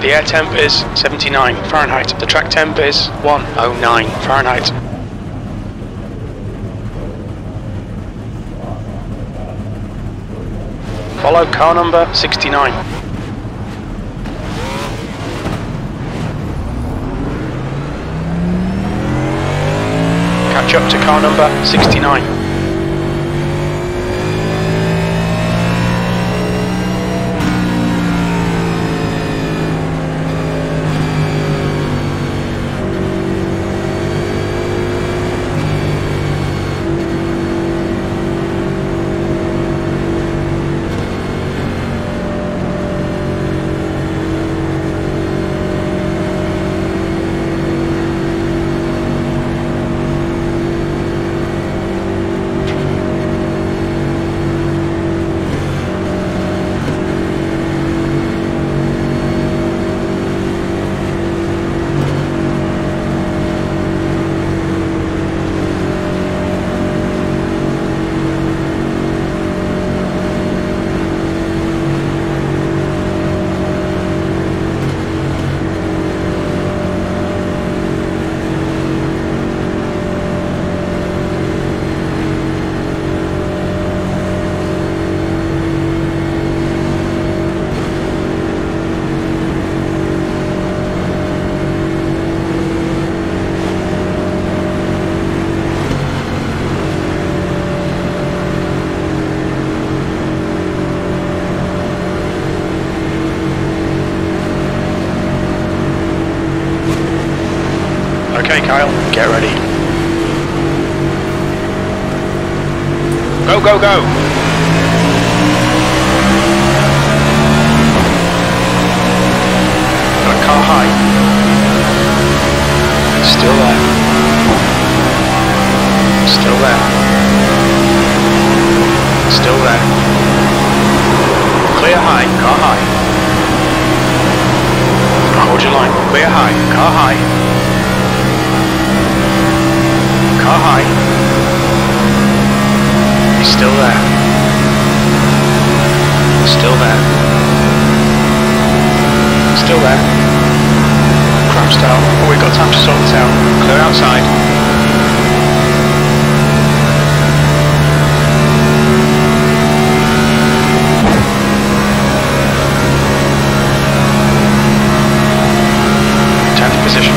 The air temp is 79 Fahrenheit. The track temp is 109 Fahrenheit. Follow car number 69. Catch up to car number 69. Okay, Kyle, get ready. Go, go, go! Got car high. Still there. Still there. Still there. Clear high, car high. Hold your line. Clear high, car high. Car high. He's still there. Still there. Still there. Crouched out. Oh, we've got time to sort this out. Clear outside. Turn to position.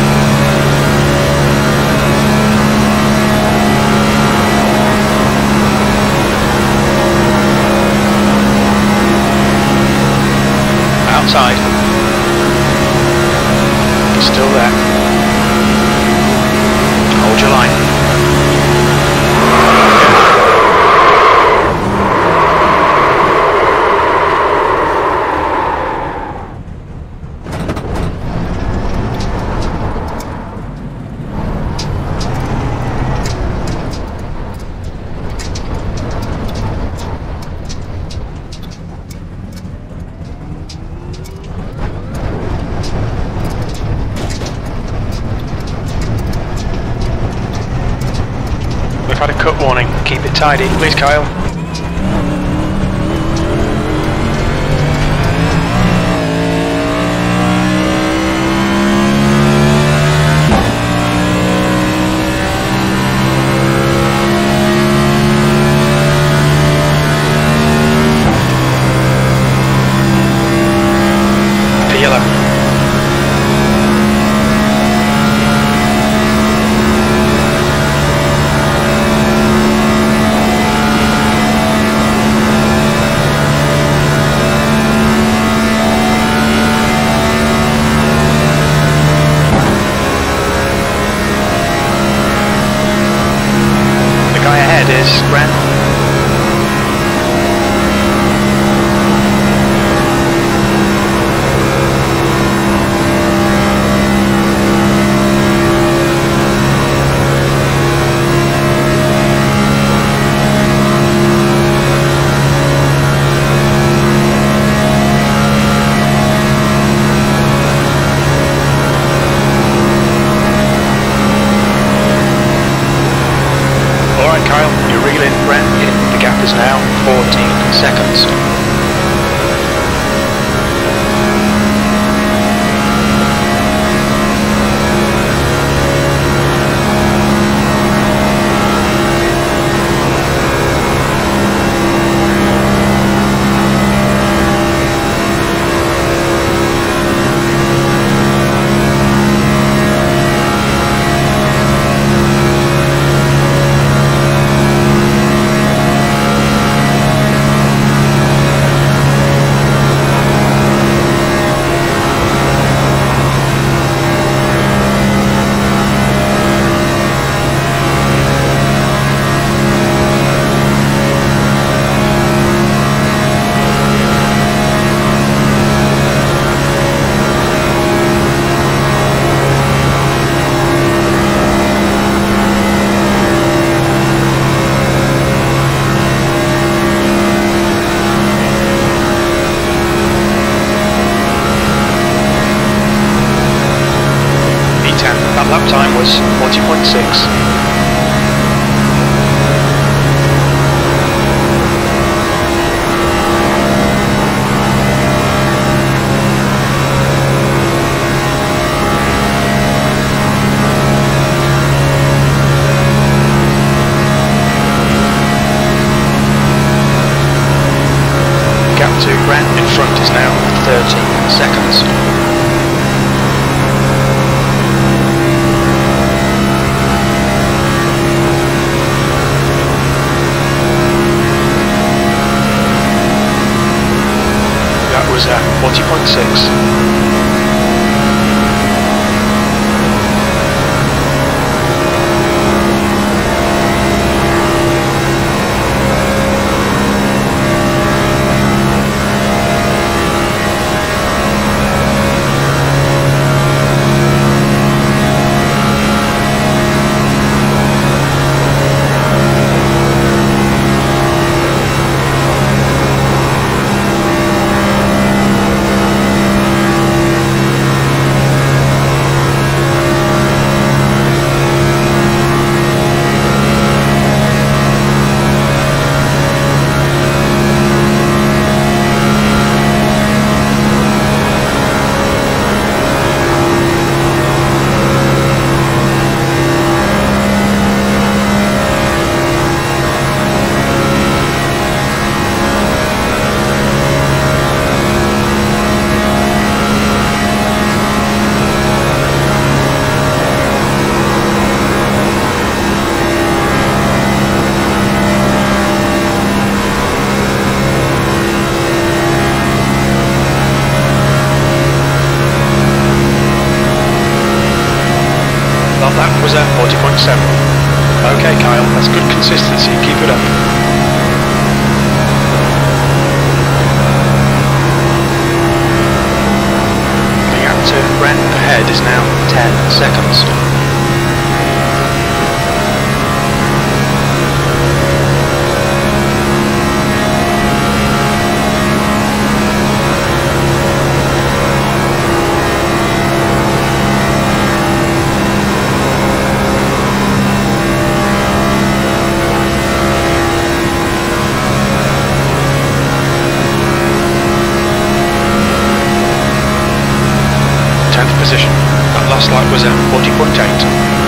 Outside. He's still there. Hold your line. We've had a cut warning. Keep it tidy, please, Kyle. P11. Is Ren. Kyle, you're reeling Ren in. The gap is now 14 seconds. is now 30 seconds. That was at 40.6. That was at 40.7. Okay, Kyle, that's good consistency. Keep it up. The gap to Brent ahead is now 10 seconds. Position. That last light was at 40.8.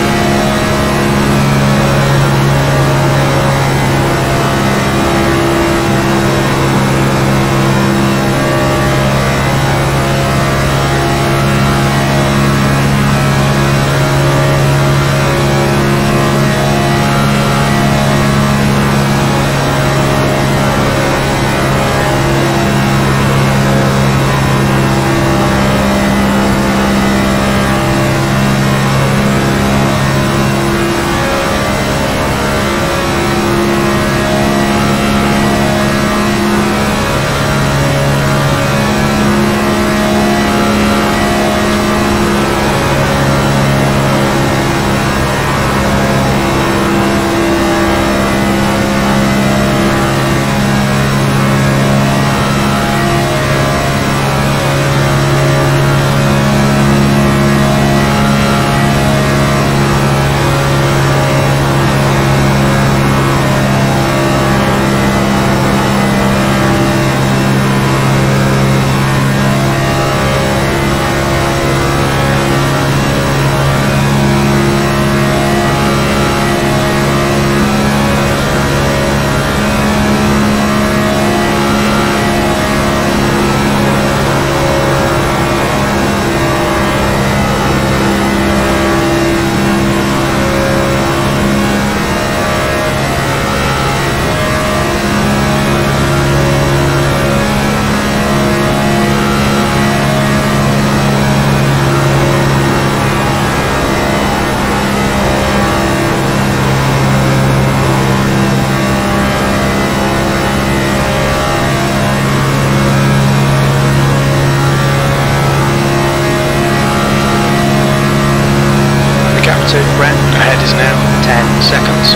To Brent ahead is now 10 seconds.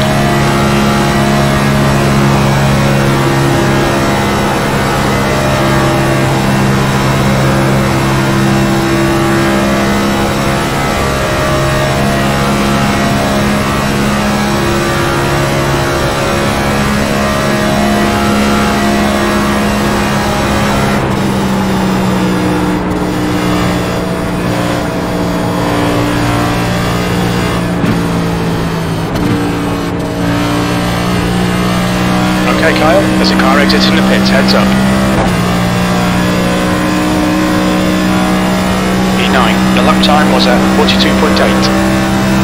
Okay, Kyle, there's a car exiting the pits, heads up. the lap time was at 42.8.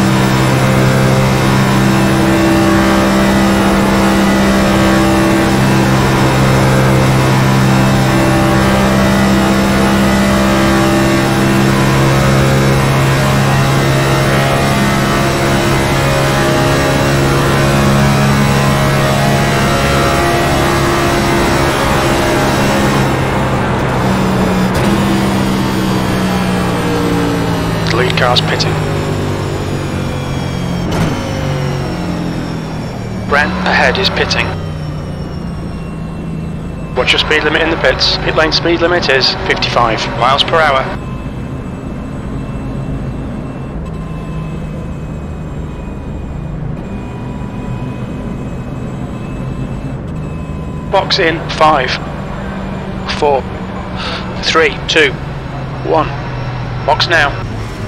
Lead car's pitting. Brent ahead is pitting. What's your speed limit in the pits? Pit lane speed limit is 55 miles per hour. Box in 5, 4, 3, 2, 1. Box now.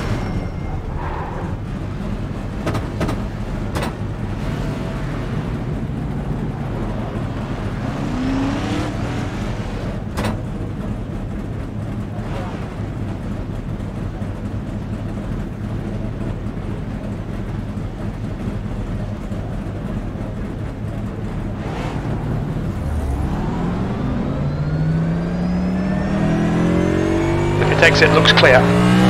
Exit looks clear.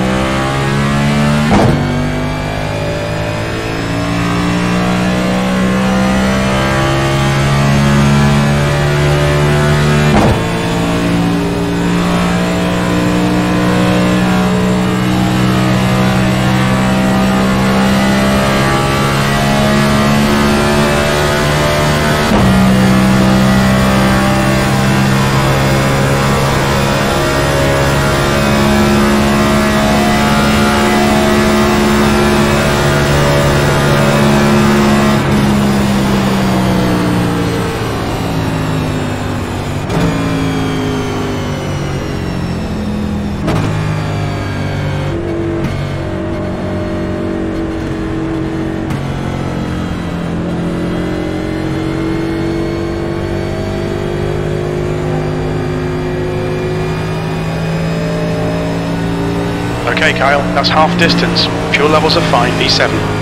Okay Kyle, that's half distance. Fuel levels are fine, B7.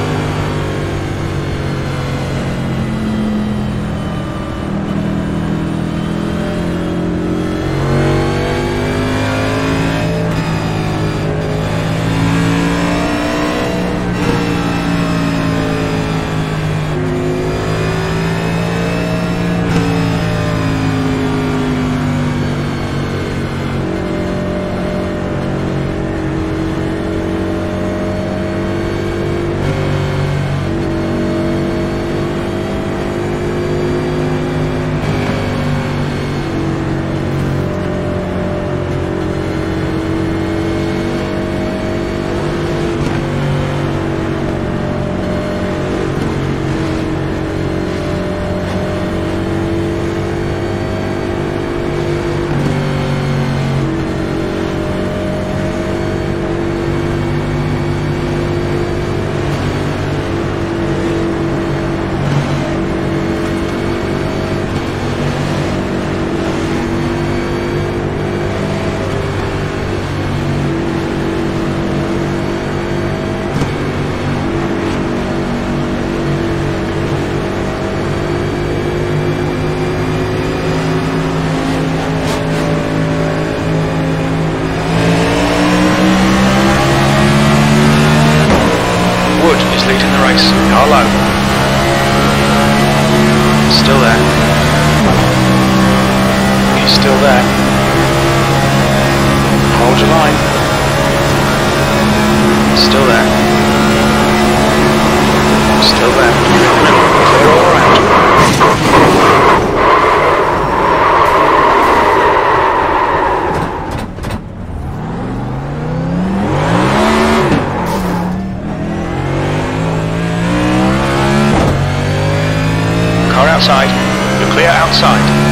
Carlo. Still there. He's still there. Hold your line. Still there. Still there. Clear all around. Outside. You're clear outside.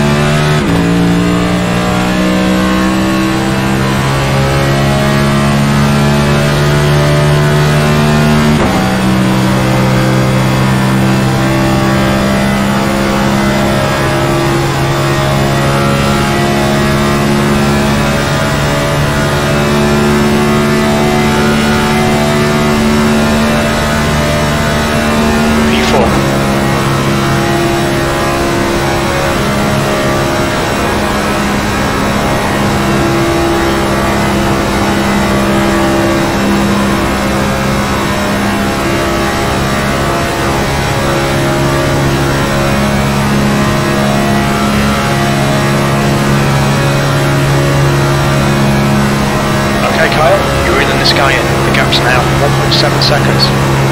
7 seconds.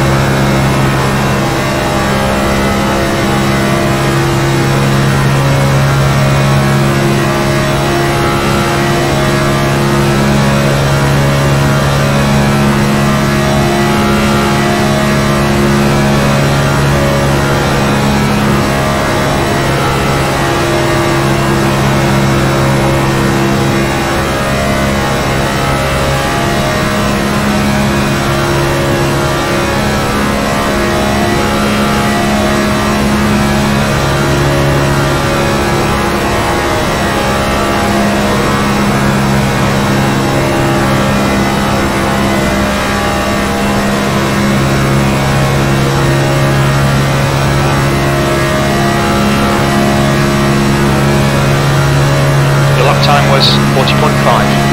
Time was 40.5.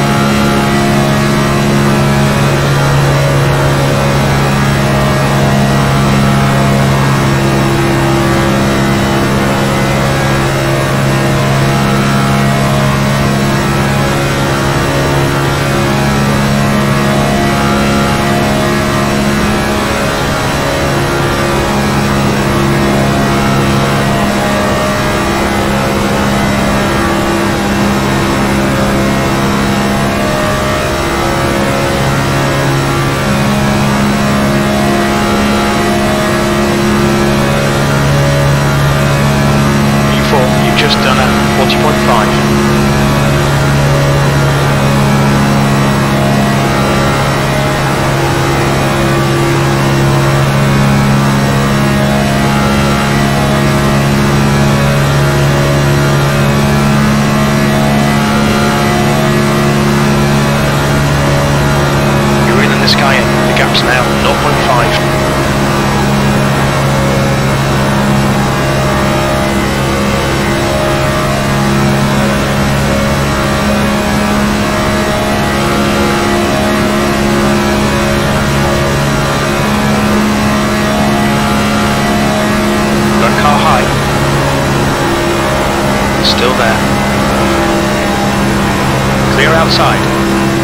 Just done at 40.5. You're in the sky, the gap's now 0.5. Car high. Still there. Clear outside.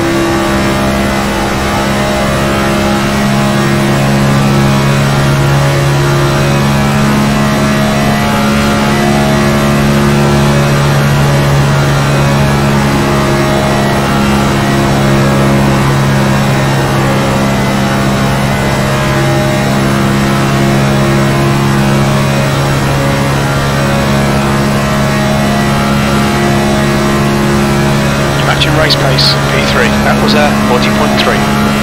Race pace, P3, that was a 40.3.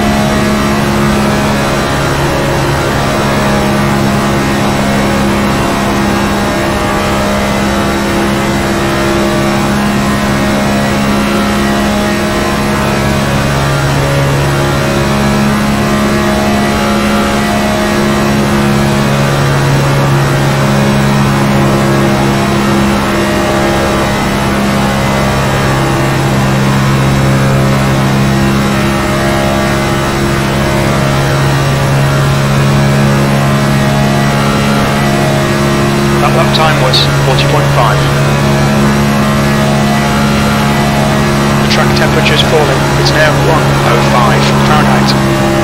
Lap time was 40.5. The track temperature is falling. It's now 105 Fahrenheit.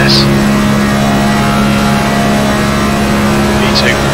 this. V2.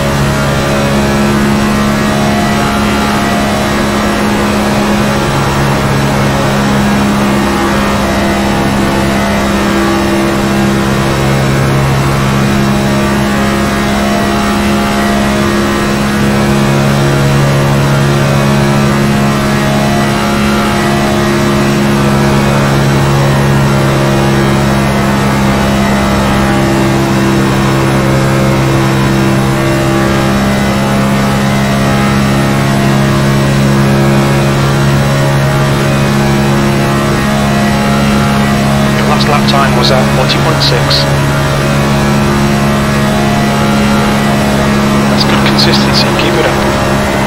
Lap time was at 40.6. That's good consistency, keep it up.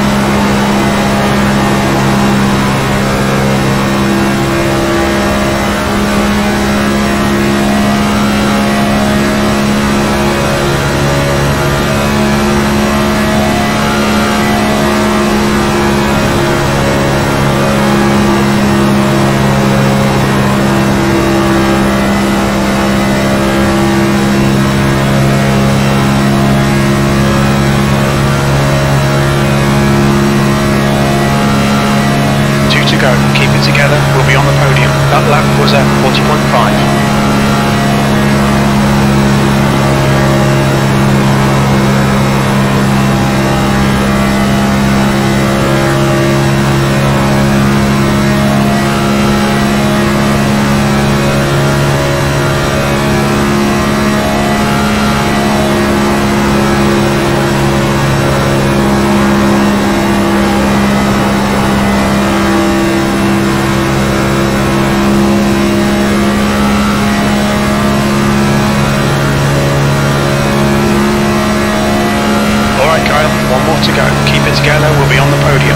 Keep it together, we'll be on the podium. That lap was at 40.5. One more to go. Keep it together, we'll be on the podium.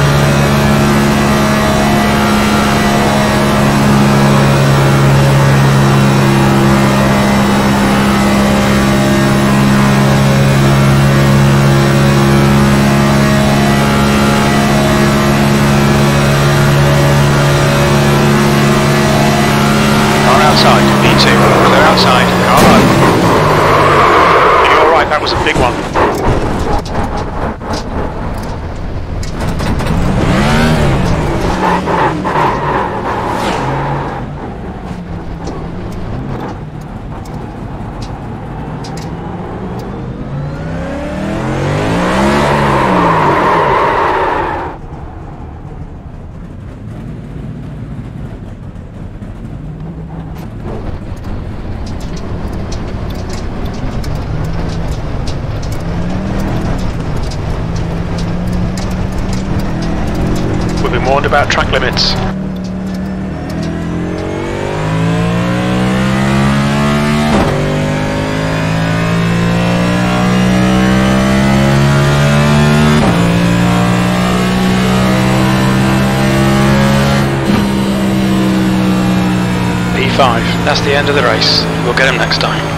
Car outside, V2, clear outside, car low. You're alright, that was a big one. We've been warned about track limits. P5, that's the end of the race. We'll get him next time.